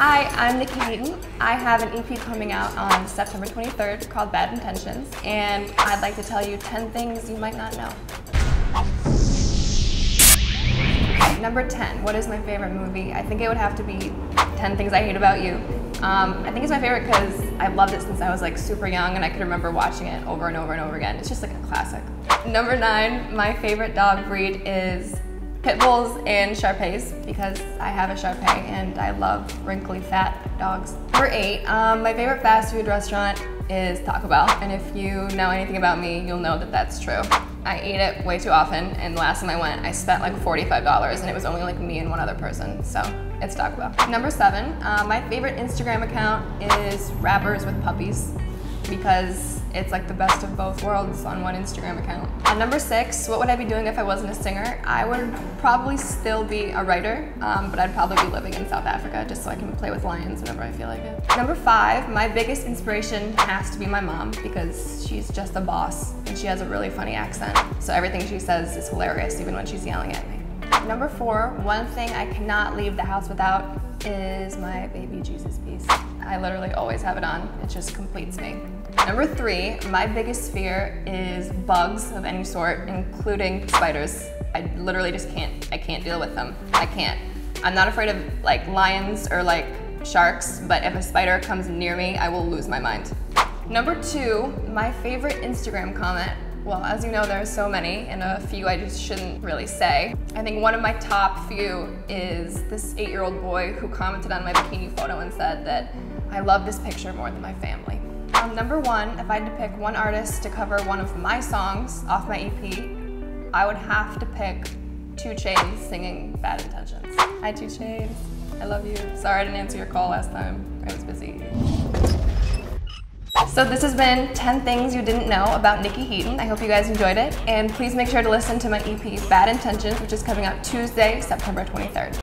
Hi, I'm Nikki Heaton. I have an EP coming out on September 23rd called Bad Intentions, and I'd like to tell you 10 things you might not know. Number 10, what is my favorite movie? I think it would have to be 10 Things I Hate About You. I think it's my favorite because I've loved it since I was like super young and I could remember watching it over and over and over again. It's just like a classic. Number 9, my favorite dog breed is Pit Bulls and Shar Peis because I have a Shar Pei and I love wrinkly fat dogs. Number 8, my favorite fast food restaurant is Taco Bell, and if you know anything about me, you'll know that that's true. I eat it way too often, and the last time I went, I spent like $45 and it was only like me and one other person, so it's Taco Bell. Number 7, my favorite Instagram account is Rappers with Puppies because it's like the best of both worlds on one Instagram account. Number 6, what would I be doing if I wasn't a singer? I would probably still be a writer, but I'd probably be living in South Africa just so I can play with lions whenever I feel like it. Number 5, my biggest inspiration has to be my mom because she's just a boss and she has a really funny accent. So everything she says is hilarious even when she's yelling at me. Number 4, one thing I cannot leave the house without is my baby Jesus piece. I literally always have it on. It just completes me. Number 3, my biggest fear is bugs of any sort, including spiders. I literally just I can't deal with them. I can't. I'm not afraid of like lions or like sharks, but if a spider comes near me, I will lose my mind. Number 2, my favorite Instagram comment. Well, as you know, there are so many, and a few I just shouldn't really say. I think one of my top few is this 8-year-old boy who commented on my bikini photo and said that I love this picture more than my family. Number 1, if I had to pick one artist to cover one of my songs off my EP, I would have to pick 2 Chainz singing Bad Intentions. Hi 2 Chainz, I love you. Sorry I didn't answer your call last time, I was busy. So this has been 10 things you didn't know about Nikki Heaton. I hope you guys enjoyed it, and please make sure to listen to my EP Bad Intentions, which is coming out Tuesday, September 23rd.